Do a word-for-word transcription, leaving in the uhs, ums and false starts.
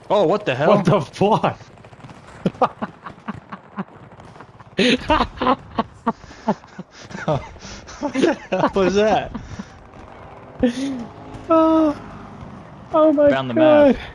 Oh, what the hell? What the fuck? What the hell was that? Oh, oh my Found the god. map.